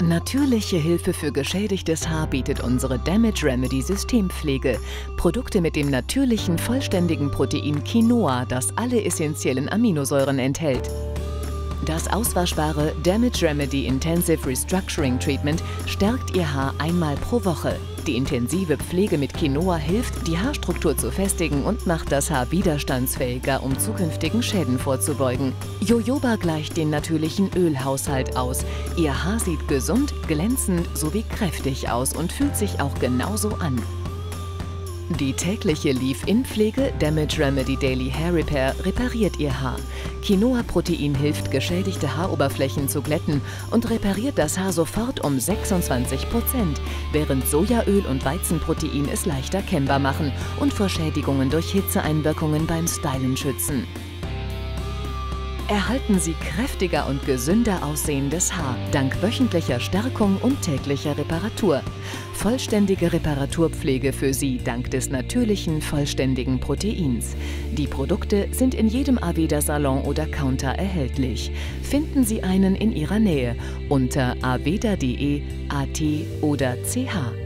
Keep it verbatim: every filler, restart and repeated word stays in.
Natürliche Hilfe für geschädigtes Haar bietet unsere Damage Remedy Systempflege. Produkte mit dem natürlichen, vollständigen Protein Quinoa, das alle essentiellen Aminosäuren enthält. Das auswaschbare Damage Remedy Intensive Restructuring Treatment stärkt Ihr Haar einmal pro Woche. Die intensive Pflege mit Quinoa hilft, die Haarstruktur zu festigen und macht das Haar widerstandsfähiger, um zukünftigen Schäden vorzubeugen. Jojoba gleicht den natürlichen Ölhaushalt aus. Ihr Haar sieht gesund, glänzend sowie kräftig aus und fühlt sich auch genauso an. Die tägliche Leave-In-Pflege Damage Remedy Daily Hair Repair repariert Ihr Haar. Quinoa-Protein hilft, geschädigte Haaroberflächen zu glätten und repariert das Haar sofort um sechsundzwanzig Prozent, während Sojaöl und Weizenprotein es leicht erkennbar machen und vor Schädigungen durch Hitzeeinwirkungen beim Stylen schützen. Erhalten Sie kräftiger und gesünder aussehendes Haar, dank wöchentlicher Stärkung und täglicher Reparatur. Vollständige Reparaturpflege für Sie dank des natürlichen, vollständigen Proteins. Die Produkte sind in jedem Aveda-Salon oder Counter erhältlich. Finden Sie einen in Ihrer Nähe unter aveda punkt de, at oder ch.